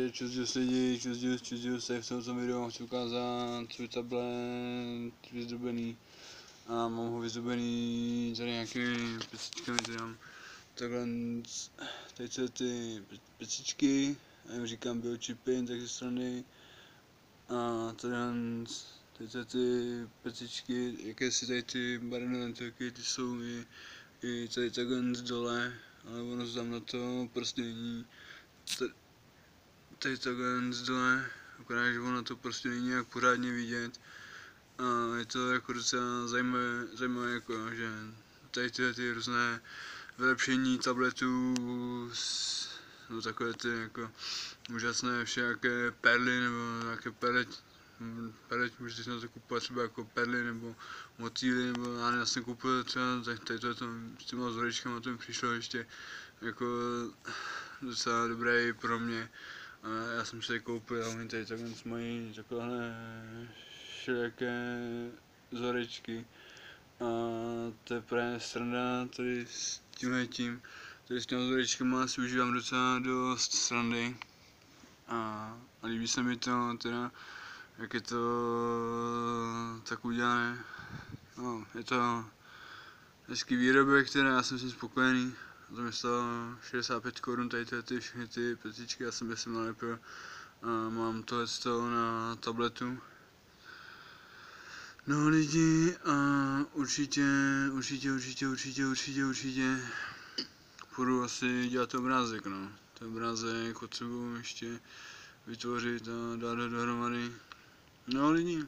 čus lidi, čus, v tomto videu chci ukázat svůj tablet vyzdobený a mám ho vyzdobený tady nějakými pecičkami, tady mám takhle, tady jsou ty pecičky, já jim říkám biochipy, tak ze strany a tady jsou ty pecičky, jaké si tady ty barevné lentilky, ty jsou i tady takhle dole, ale ono tam na to prostě není. Tady takhle dole, akorát, že ono to prostě není nějak pořádně vidět a je to jako docela zajímavé jako, že tady ty různé vylepšení tabletů, no takové ty jako úžasné všelijaké perly nebo nějaké pelet můžete si na to kupovat třeba jako perly nebo motýly, nebo já jsem koupil třeba tady to s těma vzorečkama, to mi přišlo ještě jako docela dobré pro mě. A já jsem si je koupil a oni tady takhle mají takovéhle všelijaké vzorečky a to je právě sranda tady s tímhletím, tady s těmi vzorečkama si užívám docela dost srandy a líbí se mi to teda, jak je to tak udělané. No, je to hezký výrobek, teda já jsem s tím spokojený. To mi stalo 65 Kč, tady ty všechny ty pecičky, já jsem je sem nalepil a mám tohle na tabletu. No lidi, a určitě půjdu asi dělat obrázek, no. Ten obrázek potřebuji ještě vytvořit a dát ho dohromady. No lidi.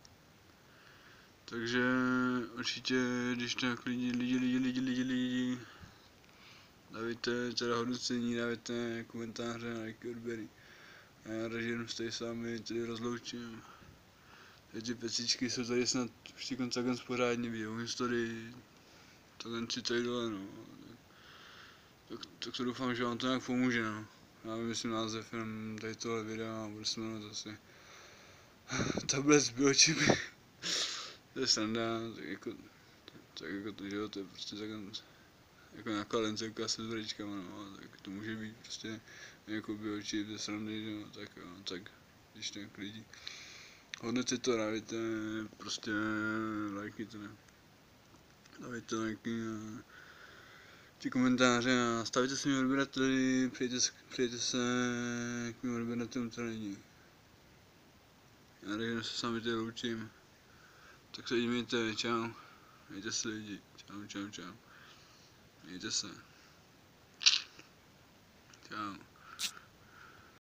Takže určitě, když tak lidi, dávajte teda hodnocení, dávajte komentáře, lajky, odběry. A já radši jenom s tady s vámi tady rozloučím. Tady ty pecičky jsou tady snad už ty takhle pořádně vidět, historii, takhle si tady dole, no. Tak to doufám, že vám to nějak pomůže, no. Já vymyslím název jenom tady tohle videa a budu se jmenovat zase tablet s biochipy. To je sranda, tak jako to, že jo, to je prostě takhle, jako nějaká lentilka se vzorečkama, no, tak to může být prostě jako biochip ze srandy, že jo, tak když tak lidi. Hodnoťte to, dávajte prostě lajky, dávajte lajky a ty komentáře a stavite se mi odběrateli, přijďte se k mým odběratelům, to není. Já radši se s vámi tady loučím. Tak se mějte, čau, mějte se lidi, čau, mějte se, čau.